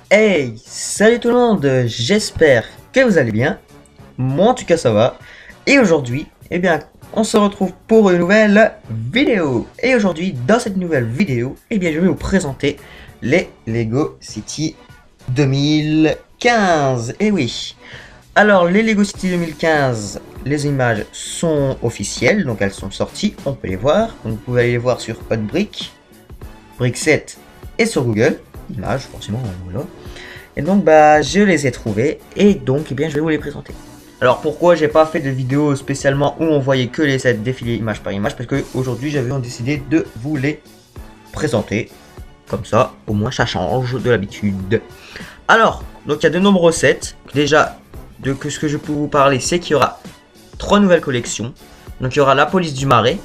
Hey, salut tout le monde, j'espère que vous allez bien. Moi en tout cas ça va. Et aujourd'hui, on se retrouve pour une nouvelle vidéo. Et aujourd'hui, dans cette nouvelle vidéo, je vais vous présenter les Lego City 2015. Et oui. Alors, les Lego City 2015, les images sont officielles, donc elles sont sorties, on peut les voir. Donc, vous pouvez aller les voir sur Hotbrick, Brickset et sur Google. Images, forcément, voilà. Et donc je les ai trouvés et donc je vais vous les présenter. Alors pourquoi j'ai pas fait de vidéo spécialement où on voyait que les sets défiler image par image, parce que aujourd'hui j'avais décidé de vous les présenter. Comme ça, au moins ça change de l'habitude. Alors, donc il y a de nombreux sets. Déjà, ce que je peux vous parler, c'est qu'il y aura 3 nouvelles collections. Donc il y aura la police du marais,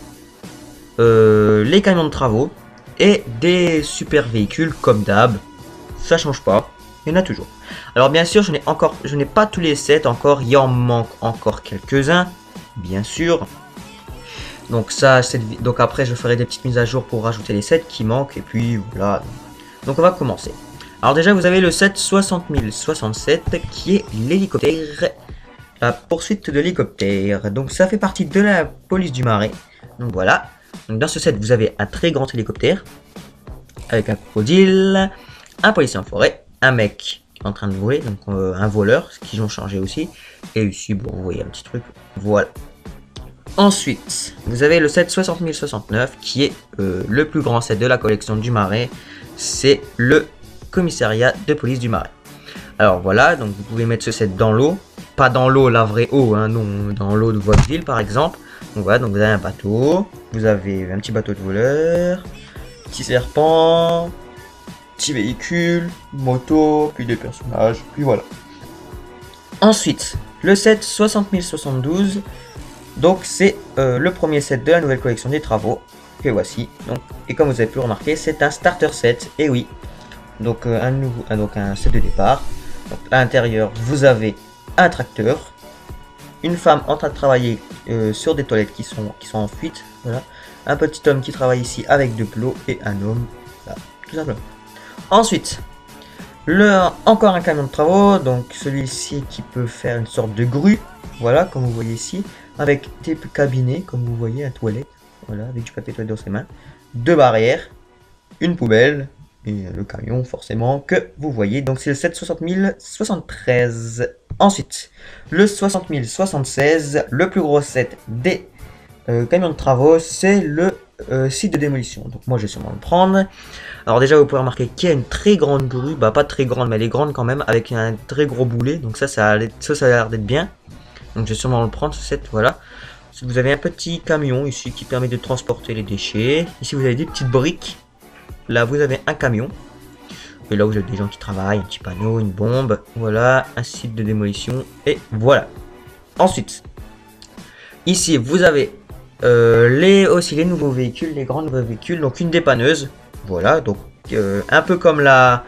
les camions de travaux et des super véhicules comme d'hab. Ça change pas. Il y en a toujours. Alors bien sûr, je n'ai pas tous les sets encore. Il en manque encore quelques-uns, bien sûr. Donc donc après, je ferai des petites mises à jour pour rajouter les sets qui manquent. Et puis voilà. Donc on va commencer. Alors déjà, vous avez le set 60067 qui est l'hélicoptère. La poursuite de l'hélicoptère. Donc ça fait partie de la police du marais. Donc voilà. Donc dans ce set, vous avez un très grand hélicoptère avec un crocodile, un policier en forêt, un mec en train de voler, donc un voleur, ce qu'ils ont changé aussi. Et ici, bon, vous voyez un petit truc. Voilà. Ensuite, vous avez le set 60069 qui est le plus grand set de la collection du Marais. C'est le commissariat de police du Marais. Alors voilà, donc vous pouvez mettre ce set dans l'eau. Pas dans l'eau, la vraie eau, hein, non, dans l'eau de votre ville par exemple. Donc voilà, donc vous avez un bateau. Vous avez un petit bateau de voleur. Petit serpent. Petit véhicule, moto, puis des personnages, puis voilà. Ensuite, le set 60072, donc c'est le premier set de la nouvelle collection des travaux, que voici. Donc, et comme vous avez pu remarquer, c'est un starter set, et oui. Donc un set de départ. Donc à l'intérieur, vous avez un tracteur, une femme en train de travailler sur des toilettes qui sont en fuite, voilà. Un petit homme qui travaille ici avec de l'eau et un homme, là, tout simplement. Ensuite, encore un camion de travaux, donc celui-ci qui peut faire une sorte de grue, voilà, comme vous voyez ici, avec des cabinets, comme vous voyez, un toilette, voilà, avec du papier toilette dans ses mains, deux barrières, une poubelle, et le camion, forcément, que vous voyez, donc c'est le 76073. Ensuite, le 60076, le plus gros set des camions de travaux, c'est le site de démolition. Donc moi je vais sûrement le prendre. Alors déjà vous pouvez remarquer qu'il y a une très grande grue, bah pas très grande mais elle est grande quand même, avec un très gros boulet. Donc ça a l'air d'être bien. Donc je vais sûrement le prendre ce set, voilà. Vous avez un petit camion ici qui permet de transporter les déchets. Ici vous avez des petites briques. Là vous avez un camion. Et là vous avez des gens qui travaillent, un petit panneau, une bombe. Voilà, un site de démolition. Et voilà. Ensuite, ici vous avez aussi les nouveaux véhicules, les grands nouveaux véhicules, donc une dépanneuse, voilà, donc un peu comme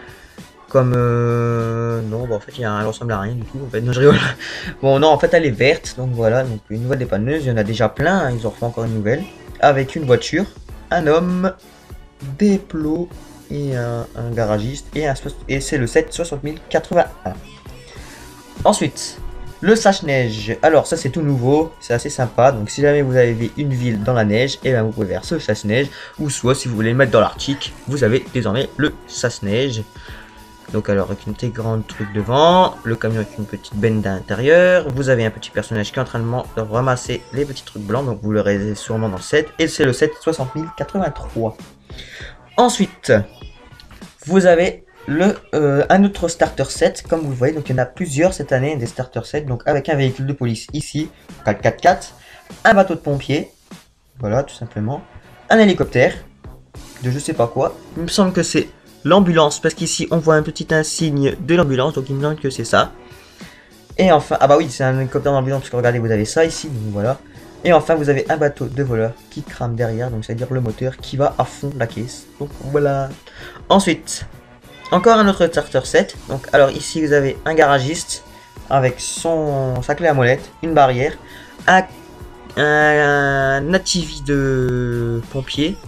non, bon, en fait elle ressemble à rien du tout, en fait, non, je rigole. Bon, non, en fait elle est verte, donc voilà, donc une nouvelle dépanneuse, il y en a déjà plein, hein, ils en refont encore une nouvelle, avec une voiture, un homme, des plots et un garagiste, et c'est le 76081. Ensuite, le sèche-neige, alors ça c'est tout nouveau, c'est assez sympa, donc si jamais vous avez une ville dans la neige, et bien vous pouvez faire ce sèche-neige, ou soit si vous voulez le mettre dans l'Arctique, vous avez désormais le sèche-neige. Donc alors avec une très grande truc devant, le camion avec une petite benne à l'intérieur, vous avez un petit personnage qui est en train de ramasser les petits trucs blancs, donc vous l'aurez sûrement dans le set, et c'est le set 60083. Ensuite, vous avez un autre starter set, comme vous le voyez, donc il y en a plusieurs cette année, des starter sets, donc avec un véhicule de police ici, 4x4, un bateau de pompier, voilà tout simplement, un hélicoptère, de je sais pas quoi, il me semble que c'est l'ambulance, parce qu'ici on voit un petit insigne de l'ambulance, donc il me semble que c'est ça, et enfin, ah bah oui c'est un hélicoptère d'ambulance, parce que regardez vous avez ça ici, donc voilà, et enfin vous avez un bateau de voleur qui crame derrière, donc c'est à dire le moteur qui va à fond de la caisse, donc voilà. Ensuite, encore un autre starter set. Donc, alors ici vous avez un garagiste avec sa clé à molette, une barrière, un nativi de pompier,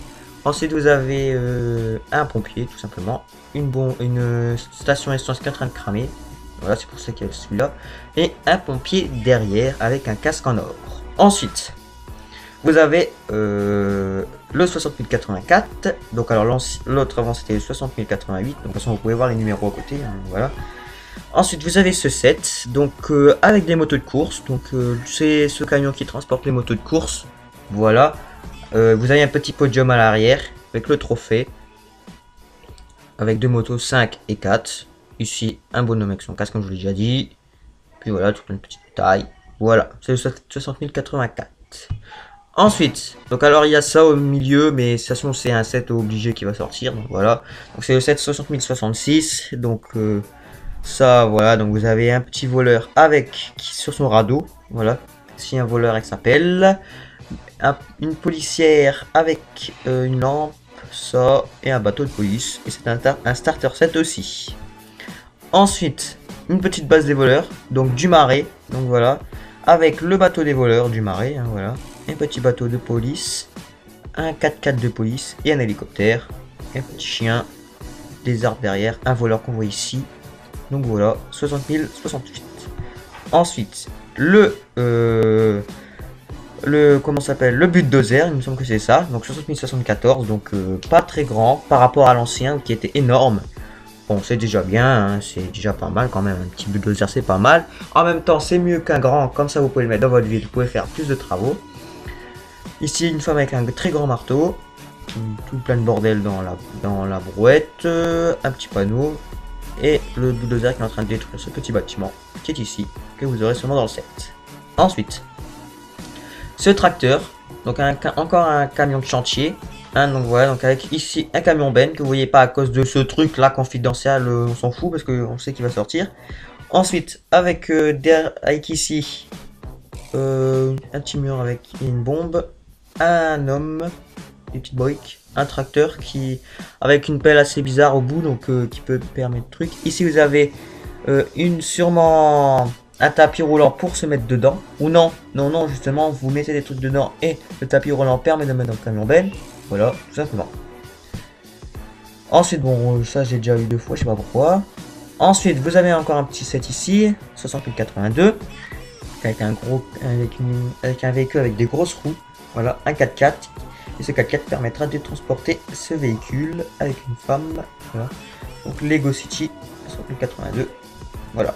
Ensuite, vous avez un pompier, tout simplement. Une station essence qui est en train de cramer. Voilà, c'est pour ça qu'il y a celui-là. Et un pompier derrière avec un casque en or. Ensuite, vous avez le 60 084. Donc, alors l'autre avant c'était le 60 088. Donc, de toute façon, vous pouvez voir les numéros à côté. Hein, voilà. Ensuite, vous avez ce set. Donc, avec des motos de course. Donc, c'est ce camion qui transporte les motos de course. Voilà. Vous avez un petit podium à l'arrière avec le trophée. Avec deux motos 5 et 4. Ici, un bonhomme avec son casque, comme je vous l'ai déjà dit. Puis voilà, toute une petite taille. Voilà, c'est le 60 084. Ensuite, donc alors il y a ça au milieu, mais de toute façon c'est un set obligé qui va sortir. Donc voilà, donc c'est le set 60 066. Donc ça, voilà, donc vous avez un petit voleur avec sur son radeau. Voilà, si un voleur avec sa pelle. Une policière avec une lampe, ça, et un bateau de police. Et c'est un starter set aussi. Ensuite, une petite base des voleurs, donc du marais, donc voilà, avec le bateau des voleurs du marais, hein, voilà, un petit bateau de police, un 4x4 de police et un hélicoptère, un petit chien, des arbres derrière, un voleur qu'on voit ici. Donc voilà, 60 068. Ensuite, comment s'appelle, le bulldozer, il me semble que c'est ça, donc 60 074, donc pas très grand par rapport à l'ancien qui était énorme. Bon, c'est déjà bien, hein, c'est déjà pas mal quand même, un petit bulldozer c'est pas mal. En même temps, c'est mieux qu'un grand, comme ça vous pouvez le mettre dans votre ville, vous pouvez faire plus de travaux. Ici, une femme avec un très grand marteau, tout plein de bordel dans la brouette, un petit panneau, et le bulldozer qui est en train de détruire ce petit bâtiment qui est ici, que vous aurez seulement dans le set. Ensuite, ce tracteur, donc encore un camion de chantier, hein, donc voilà, donc avec ici un camion benne que vous voyez pas à cause de ce truc là confidentiel, on s'en fout parce qu'on sait qu'il va sortir. Ensuite avec ici un petit mur avec une bombe, un homme, des petites briques, un tracteur qui avec une pelle assez bizarre au bout, donc qui peut permettre de trucs. Ici vous avez sûrement un tapis roulant pour se mettre dedans, ou non, justement vous mettez des trucs dedans et le tapis roulant permet de mettre dans le camion benne. Voilà, tout simplement. Ensuite, bon, ça j'ai déjà eu 2 fois, je sais pas pourquoi. Ensuite, vous avez encore un petit set ici, 60 082, avec avec un véhicule avec des grosses roues. Voilà, un 4x4. Et ce 4x4 permettra de transporter ce véhicule avec une femme. Voilà. Donc Lego City 60 082. Voilà.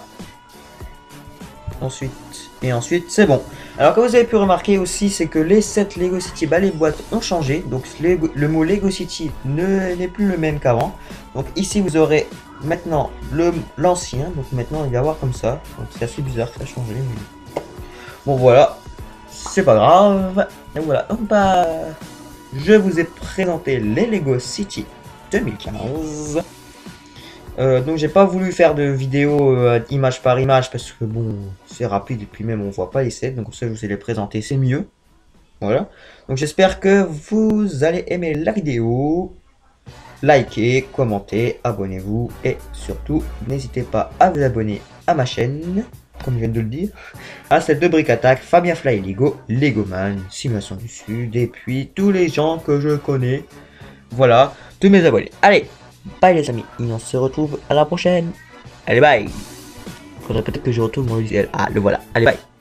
Ensuite, c'est bon. Alors comme vous avez pu remarquer aussi, c'est que les sets Lego City, bah, les boîtes ont changé. Donc le mot Lego City n'est plus le même qu'avant. Donc ici vous aurez maintenant l'ancien. Donc maintenant il va y avoir comme ça. Donc c'est assez bizarre que ça a changé. Mais... bon voilà, c'est pas grave. Et voilà, donc bah je vous ai présenté les Lego City 2015. Donc j'ai pas voulu faire de vidéo image par image parce que bon c'est rapide et puis même on voit pas les sets, donc comme ça je vous ai les présenter, c'est mieux. Voilà, donc j'espère que vous allez aimer la vidéo. Likez, commentez, abonnez-vous et surtout n'hésitez pas à vous abonner à ma chaîne, comme je viens de le dire, à celle de Brick Attack, Fabien Fly Lego, Legoman, Simulation du Sud et puis tous les gens que je connais. Voilà, tous mes abonnés. Allez, bye les amis, et on se retrouve à la prochaine. Allez bye. Faudrait peut-être que je retourne mon visuel. Ah le voilà, allez bye.